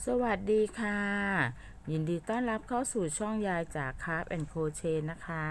สวัสดีค่ะยินดีต้อนรับเข้าสู่ช่องยายจากคราฟต์แอนด์โครเชต์นะคะ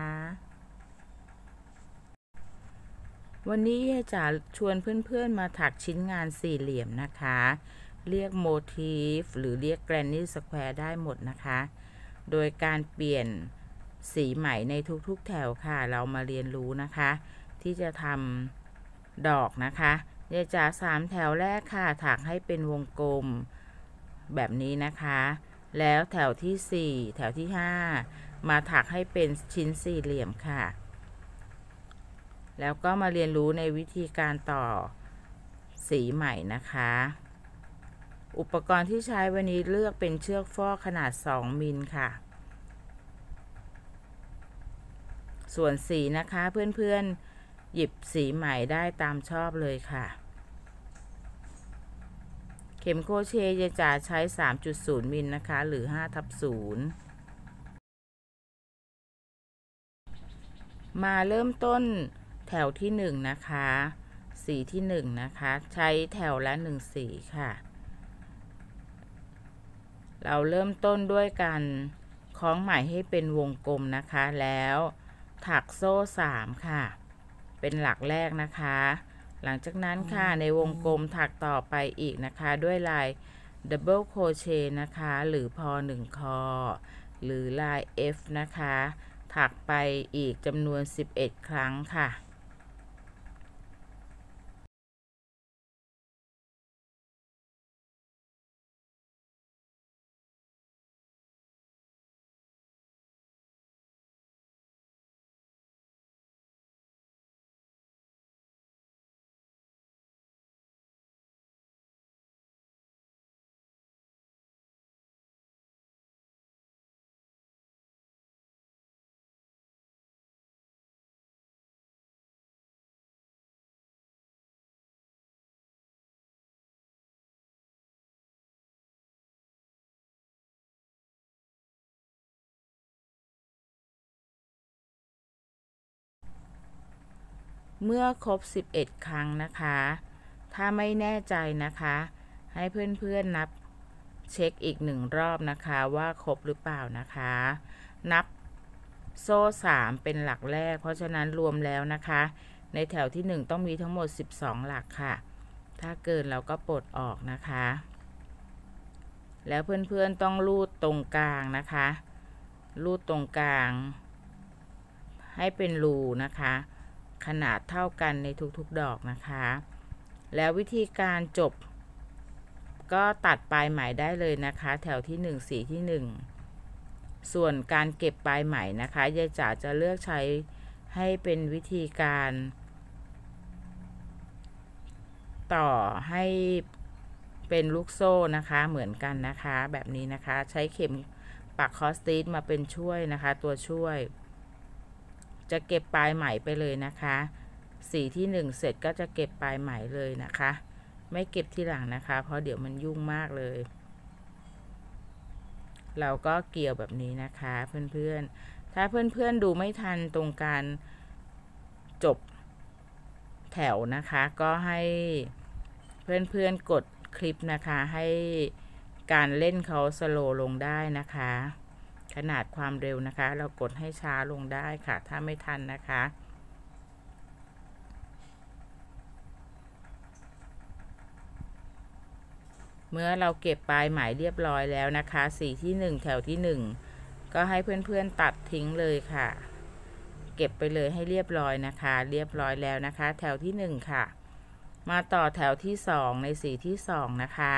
วันนี้ยายจะชวนเพื่อนๆมาถักชิ้นงานสี่เหลี่ยมนะคะเรียกโมทีฟหรือเรียกแกรนนี่สแควร์ได้หมดนะคะโดยการเปลี่ยนสีไหมในทุกๆแถวค่ะเรามาเรียนรู้นะคะที่จะทำดอกนะคะยายจะ3แถวแรกค่ะถักให้เป็นวงกลมแบบนี้นะคะแล้วแถวที่4แถวที่5มาถักให้เป็นชิ้นสี่เหลี่ยมค่ะแล้วก็มาเรียนรู้ในวิธีการต่อสีใหม่นะคะอุปกรณ์ที่ใช้วันนี้เลือกเป็นเชือกฟอกขนาด2มิลค่ะส่วนสีนะคะเพื่อนๆหยิบสีใหม่ได้ตามชอบเลยค่ะเข็มโครเชต์จะใช้ 3.0 มิลนะคะหรือ5/0มาเริ่มต้นแถวที่1นะคะสีที่1นะคะใช้แถวละ1สีค่ะเราเริ่มต้นด้วยการคล้องไหมให้เป็นวงกลมนะคะแล้วถักโซ่3ค่ะเป็นหลักแรกนะคะหลังจากนั้นค่ะในวงกลมถักต่อไปอีกนะคะด้วยลายดับเบิลโครเชต์นะคะหรือพอ1คอหรือลาย F นะคะถักไปอีกจำนวน11ครั้งค่ะเมื่อครบ11ครั้งนะคะถ้าไม่แน่ใจนะคะให้เพื่อนๆนับเช็คอีก1รอบนะคะว่าครบหรือเปล่านะคะนับโซ่3เป็นหลักแรกเพราะฉะนั้นรวมแล้วนะคะในแถวที่1ต้องมีทั้งหมด12หลักค่ะถ้าเกินเราก็ปลดออกนะคะแล้วเพื่อนๆต้องลูดตรงกลางนะคะลูดตรงกลางให้เป็นรูนะคะขนาดเท่ากันในทุกๆดอกนะคะแล้ววิธีการจบก็ตัดปลายไหมได้เลยนะคะแถวที่1สีที่1ส่วนการเก็บปลายไหมนะคะยายจ๋าจะเลือกใช้ให้เป็นวิธีการต่อให้เป็นลูกโซ่นะคะเหมือนกันนะคะแบบนี้นะคะใช้เข็มปักคอสติสมาเป็นช่วยนะคะตัวช่วยจะเก็บปลายไหมไปเลยนะคะสีที่1เสร็จก็จะเก็บปลายไหมเลยนะคะไม่เก็บที่หลังนะคะเพราะเดี๋ยวมันยุ่งมากเลยเราก็เกี่ยวแบบนี้นะคะเพื่อนๆถ้าเพื่อนๆดูไม่ทันตรงการจบแถวนะคะก็ให้เพื่อนๆกดคลิปนะคะให้การเล่นเขาสโลว์ลงได้นะคะขนาดความเร็วนะคะเรากดให้ช้าลงได้ค่ะถ้าไม่ทันนะคะเมื่อเราเก็บปลายไหมเรียบร้อยแล้วนะคะสีที่1แถวที่1ก็ให้เพื่อนๆตัดทิ้งเลยค่ะเก็บไปเลยให้เรียบร้อยนะคะเรียบร้อยแล้วนะคะแถวที่1ค่ะมาต่อแถวที่2ในสีที่2นะคะ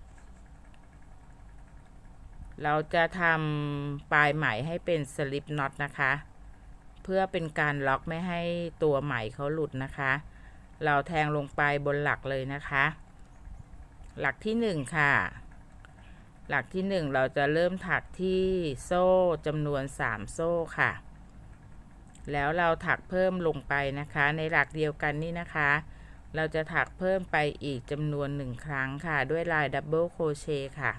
เราจะทำปลายไหมให้เป็นสลิปน็อตนะคะเพื่อเป็นการล็อกไม่ให้ตัวไหมเขาหลุดนะคะเราแทงลงไปบนหลักเลยนะคะหลักที่1ค่ะหลักที่1เราจะเริ่มถักที่โซ่จำนวน3โซ่ค่ะแล้วเราถักเพิ่มลงไปนะคะในหลักเดียวกันนี่นะคะเราจะถักเพิ่มไปอีกจำนวน1ครั้งค่ะด้วยลายดับเบิลโครเชต์ค่ะ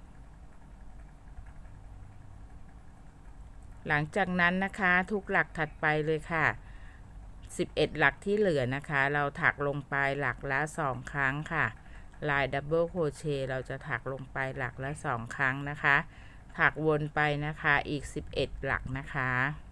หลังจากนั้นนะคะทุกหลักถัดไปเลยค่ะ11หลักที่เหลือนะคะเราถักลงไปหลักละ2ครั้งค่ะลายดับเบิลโครเชต์เราจะถักลงไปหลักละ2ครั้งนะคะถักวนไปนะคะอีก11หลักนะคะ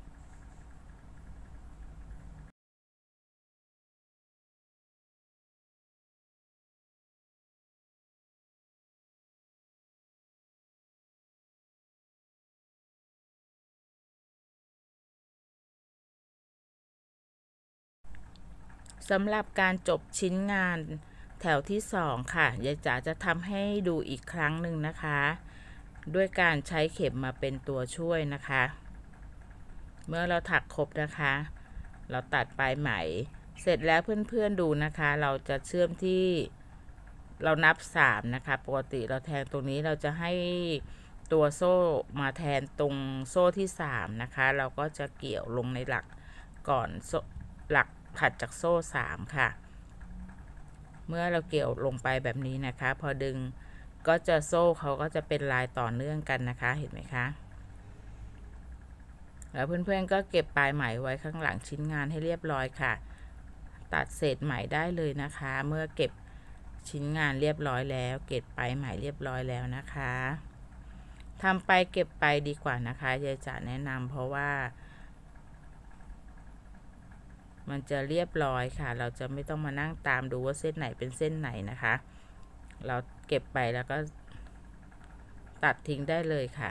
สำหรับการจบชิ้นงานแถวที่2ค่ะยายจ๋าจะทำให้ดูอีกครั้งหนึ่งนะคะด้วยการใช้เข็มมาเป็นตัวช่วยนะคะเมื่อเราถักครบนะคะเราตัดปลายไหมเสร็จแล้วเพื่อนๆดูนะคะเราจะเชื่อมที่เรานับ3นะคะปกติเราแทงตรงนี้เราจะให้ตัวโซ่มาแทนตรงโซ่ที่3นะคะเราก็จะเกี่ยวลงในหลักก่อนหลักถัดจากโซ่3ค่ะเมื่อเราเกี่ยวลงไปแบบนี้นะคะพอดึงก็จะโซ่เขาก็จะเป็นลายต่อเนื่องกันนะคะเห็นไหมคะแล้วเพื่อนๆก็เก็บปลายไหมไว้ข้างหลังชิ้นงานให้เรียบร้อยค่ะตัดเศษไหมได้เลยนะคะเมื่อเก็บชิ้นงานเรียบร้อยแล้วเก็บปลายไหมเรียบร้อยแล้วนะคะทำไปเก็บไปดีกว่านะคะยายจะแนะนำเพราะว่ามันจะเรียบร้อยค่ะเราจะไม่ต้องมานั่งตามดูว่าเส้นไหนเป็นเส้นไหนนะคะเราเก็บไปแล้วก็ตัดทิ้งได้เลยค่ะ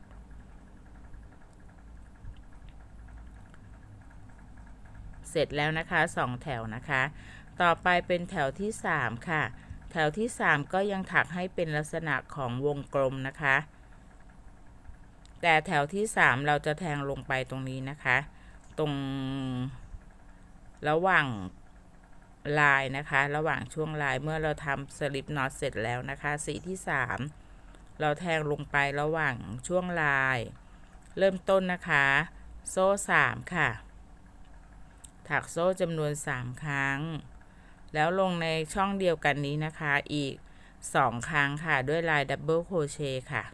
เสร็จแล้วนะคะ2แถวนะคะต่อไปเป็นแถวที่3ค่ะแถวที่3ก็ยังถักให้เป็นลักษณะของวงกลมนะคะแต่แถวที่3เราจะแทงลงไปตรงนี้นะคะตรงระหว่างลายนะคะระหว่างช่วงลายเมื่อเราทำสลิปน็อตเสร็จแล้วนะคะสีที่3เราแทงลงไประหว่างช่วงลายเริ่มต้นนะคะโซ่3ค่ะถักโซ่จำนวน3ครั้งแล้วลงในช่องเดียวกันนี้นะคะอีก2ครั้งค่ะด้วยลายดับเบิลโครเชต์ค่ะ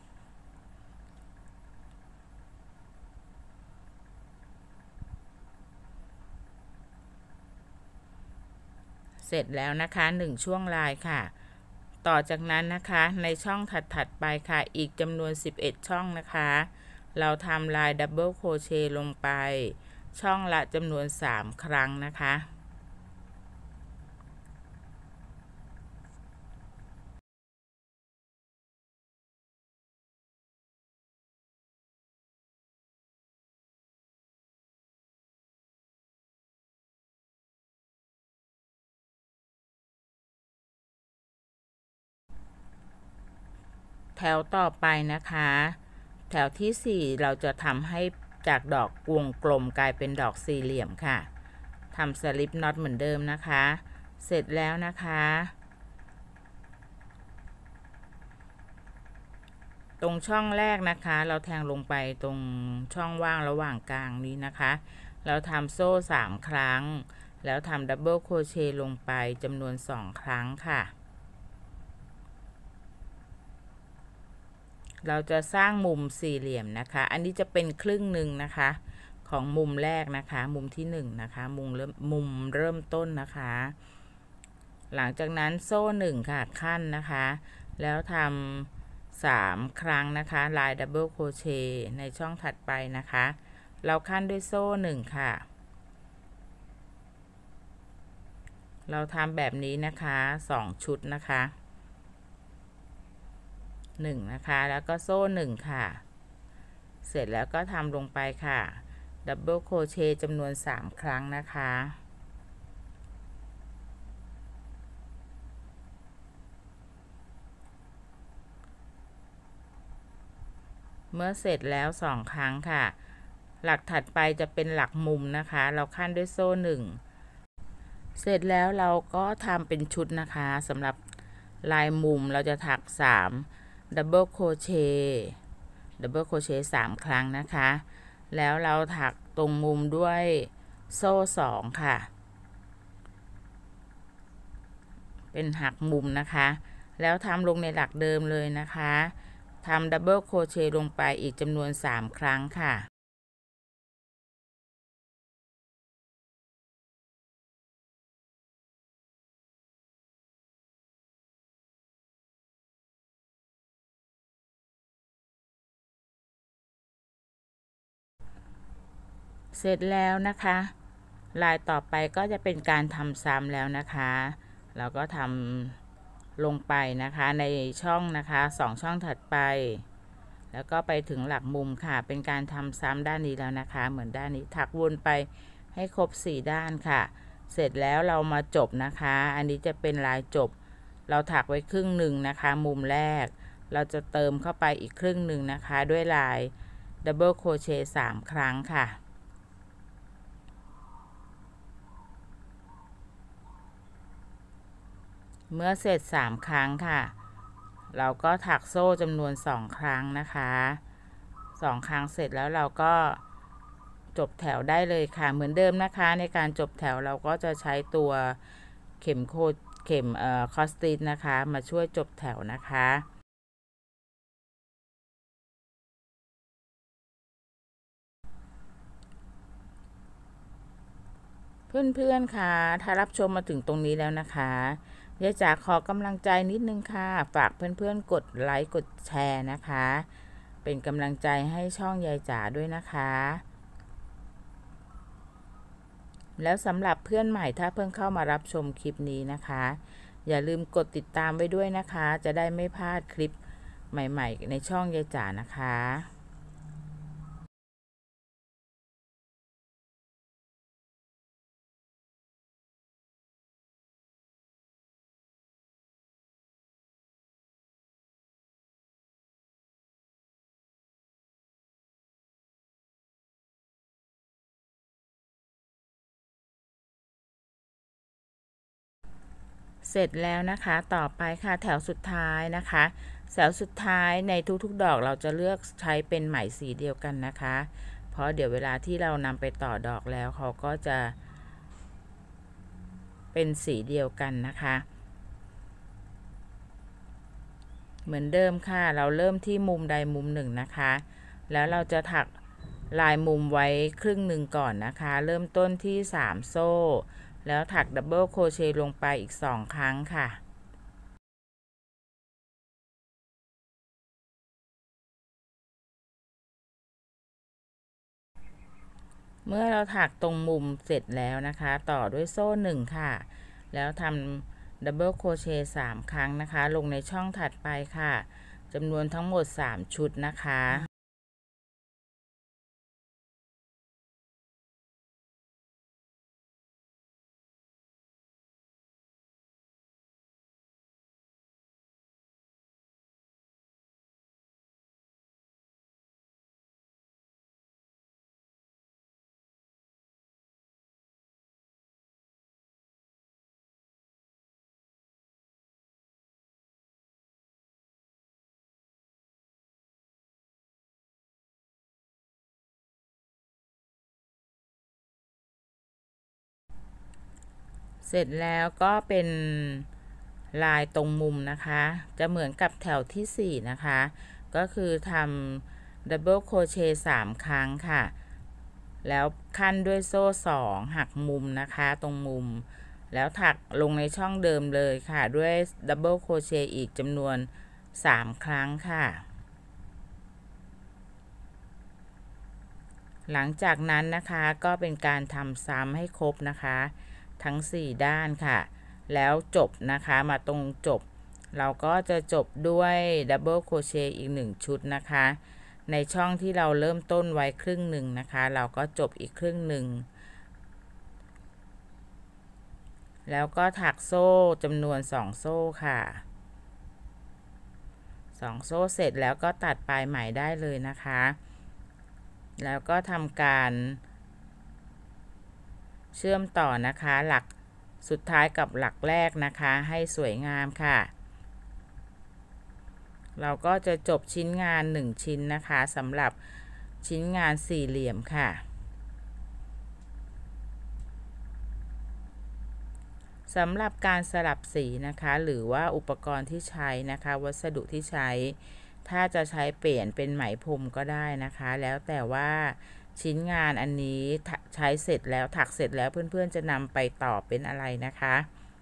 เสร็จแล้วนะคะ1ช่วงลายค่ะต่อจากนั้นนะคะในช่องถัดไปค่ะอีกจำนวน11ช่องนะคะเราทำลายดับเบิลโครเชต์ลงไปช่องละจำนวน3ครั้งนะคะแถวต่อไปนะคะแถวที่4เราจะทำให้จากดอกวงกลมกลายเป็นดอกสี่เหลี่ยมค่ะทำสลิปน็อตเหมือนเดิมนะคะเสร็จแล้วนะคะตรงช่องแรกนะคะเราแทงลงไปตรงช่องว่างระหว่างกลางนี้นะคะเราทำโซ่3ครั้งแล้วทำดับเบิลโครเชต์ลงไปจำนวน2ครั้งค่ะเราจะสร้างมุมสี่เหลี่ยมนะคะอันนี้จะเป็นครึ่งหนึ่งนะคะของมุมแรกนะคะมุมที่1นะคะมุมเริ่มต้นนะคะหลังจากนั้นโซ่1ค่ะขั้นนะคะแล้วทำ3ครั้งนะคะลายดับเบิลโครเชต์ในช่องถัดไปนะคะเราขั้นด้วยโซ่1ค่ะเราทำแบบนี้นะคะ2ชุดนะคะ1นะคะแล้วก็โซ่1ค่ะเสร็จแล้วก็ทำลงไปค่ะดับเบิลโครเชต์จำนวน3ครั้งนะคะเมื่อเสร็จแล้ว2ครั้งค่ะหลักถัดไปจะเป็นหลักมุมนะคะเราขั้นด้วยโซ่1เสร็จแล้วเราก็ทำเป็นชุดนะคะสำหรับลายมุมเราจะถัก3ดับเบิลโครเชต์3ครั้งนะคะแล้วเราถักตรงมุมด้วยโซ่2ค่ะเป็นหักมุมนะคะแล้วทำลงในหลักเดิมเลยนะคะทำดับเบิลโครเชต์ลงไปอีกจำนวน3ครั้งค่ะเสร็จแล้วนะคะลายต่อไปก็จะเป็นการทำซ้ำแล้วนะคะเราก็ทำลงไปนะคะในช่องนะคะ2ช่องถัดไปแล้วก็ไปถึงหลักมุมค่ะเป็นการทำซ้ำด้านนี้แล้วนะคะเหมือนด้านนี้ถักวนไปให้ครบ4ด้านค่ะเสร็จแล้วเรามาจบนะคะอันนี้จะเป็นลายจบเราถักไว้ครึ่งหนึ่งนะคะมุมแรกเราจะเติมเข้าไปอีกครึ่งหนึ่งนะคะด้วยลายดับเบิลโครเชต์3ครั้งค่ะเมื่อเสร็จ3ครั้งค่ะเราก็ถักโซ่จำนวน2ครั้งนะคะ2ครั้งเสร็จแล้วเราก็จบแถวได้เลยค่ะเหมือนเดิมนะคะในการจบแถวเราก็จะใช้ตัวเข็มคอสติชนะคะมาช่วยจบแถวนะคะเพื่อนๆค่ะถ้ารับชมมาถึงตรงนี้แล้วนะคะยายจ๋าขอกำลังใจนิดนึงค่ะฝากเพื่อนๆกดไลค์กดแชร์นะคะเป็นกำลังใจให้ช่องยายจ๋าด้วยนะคะแล้วสำหรับเพื่อนใหม่ถ้าเพิ่งเข้ามารับชมคลิปนี้นะคะอย่าลืมกดติดตามไว้ด้วยนะคะจะได้ไม่พลาดคลิปใหม่ๆในช่องยายจ๋านะคะเสร็จแล้วนะคะต่อไปค่ะแถวสุดท้ายนะคะแถวสุดท้ายในทุกๆดอกเราจะเลือกใช้เป็นไหมสีเดียวกันนะคะเพราะเดี๋ยวเวลาที่เรานำไปต่อดอกแล้วเขาก็จะเป็นสีเดียวกันนะคะเหมือนเดิมค่ะเราเริ่มที่มุมใดมุมหนึ่งนะคะแล้วเราจะถักลายมุมไว้ครึ่งหนึ่งก่อนนะคะเริ่มต้นที่3โซ่แล้วถักดับเบิลโครเชต์ลงไปอีก2ครั้งค่ะเมื่อเราถักตรงมุมเสร็จแล้วนะคะต่อด้วยโซ่1ค่ะแล้วทำดับเบิลโครเชต์3ครั้งนะคะลงในช่องถัดไปค่ะจำนวนทั้งหมด3ชุดนะคะเสร็จแล้วก็เป็นลายตรงมุมนะคะจะเหมือนกับแถวที่4นะคะก็คือทำดับเบิลโครเชต์3ครั้งค่ะแล้วขั้นด้วยโซ่2หักมุมนะคะตรงมุมแล้วถักลงในช่องเดิมเลยค่ะด้วยดับเบิลโครเชต์อีกจำนวน3ครั้งค่ะหลังจากนั้นนะคะก็เป็นการทำซ้ำให้ครบนะคะทั้ง4ด้านค่ะแล้วจบนะคะมาตรงจบเราก็จะจบด้วยดับเบิลโครเชต์อีก1ชุดนะคะในช่องที่เราเริ่มต้นไว้ครึ่งหนึ่งนะคะเราก็จบอีกครึ่งหนึ่งแล้วก็ถักโซ่จำนวน2โซ่ค่ะ2โซ่เสร็จแล้วก็ตัดปลายไหมได้เลยนะคะแล้วก็ทำการเชื่อมต่อนะคะหลักสุดท้ายกับหลักแรกนะคะให้สวยงามค่ะเราก็จะจบชิ้นงาน1ชิ้นนะคะสำหรับชิ้นงาน4เหลี่ยมค่ะสำหรับการสลับสีนะคะหรือว่าอุปกรณ์ที่ใช้นะคะวัสดุที่ใช้ถ้าจะใช้เปลี่ยนเป็นไหมพรมก็ได้นะคะแล้วแต่ว่าชิ้นงานอันนี้ใช้เสร็จแล้วถักเสร็จแล้วเพื่อนๆจะนำไปต่อเป็นอะไรนะคะ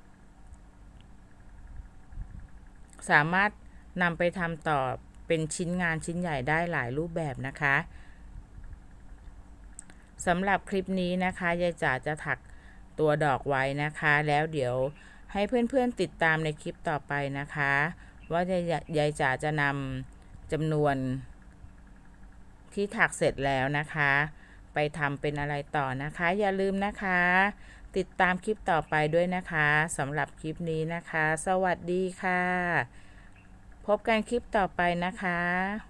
สามารถนำไปทำต่อเป็นชิ้นงานชิ้นใหญ่ได้หลายรูปแบบนะคะสำหรับคลิปนี้นะคะยายจ๋าจะถักตัวดอกไว้นะคะแล้วเดี๋ยวให้เพื่อนๆติดตามในคลิปต่อไปนะคะว่ายายจ๋าจะนำจำนวนที่ถักเสร็จแล้วนะคะไปทำเป็นอะไรต่อนะคะอย่าลืมนะคะติดตามคลิปต่อไปด้วยนะคะสำหรับคลิปนี้นะคะสวัสดีค่ะพบกันคลิปต่อไปนะคะ